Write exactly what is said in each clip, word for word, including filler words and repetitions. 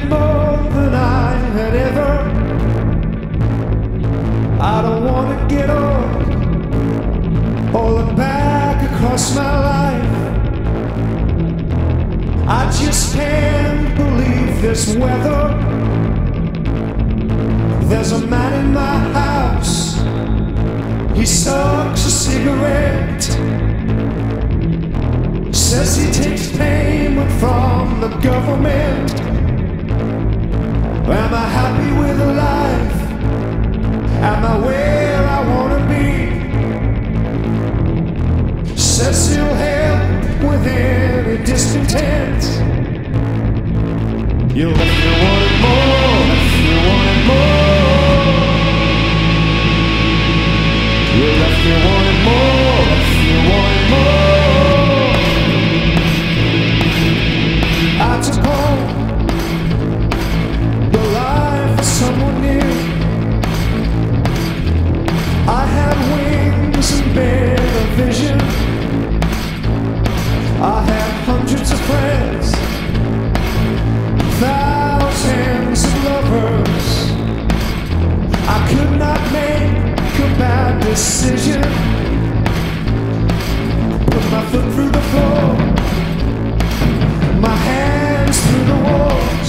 more than I had ever. I don't want to get old or look back across my life. I just can't believe this weather. There's a man in my house, he sucks a cigarette, says he takes payment from the government. Am I happy with life? Am I where I want to be? Says he'll help with any discontent. You left me wanting more, left me wanting more. You left me wanting more, left me wanting more. I took home the life of someone new. I had wings and better vision. I had hundreds of friends, thousands of lovers. I could not make a bad decision. Put my foot through the floor, my hands through the walls.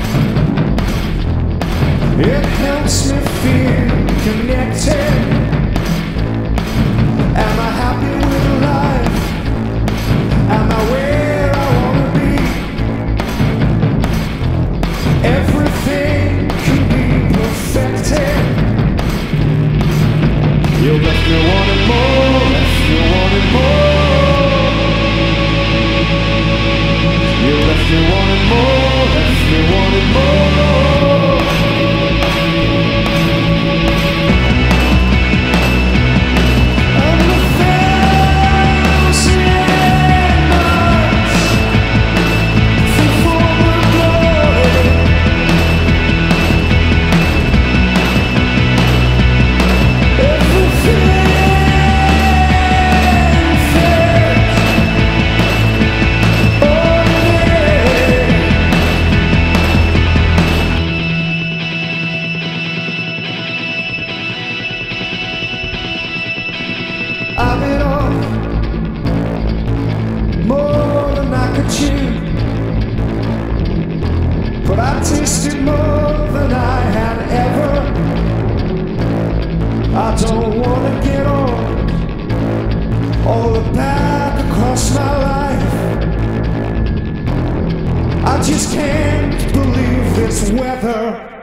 It helps me feel connected. Am I happy with life? Am I where I want to be? Everything can be perfected. You left me wanting more, left me wanting more. You left me wanting more, left me wanting more. I bit off more than I could chew, but I tasted more than I had ever. I don't want to get old or look back across my life. I just can't believe this weather.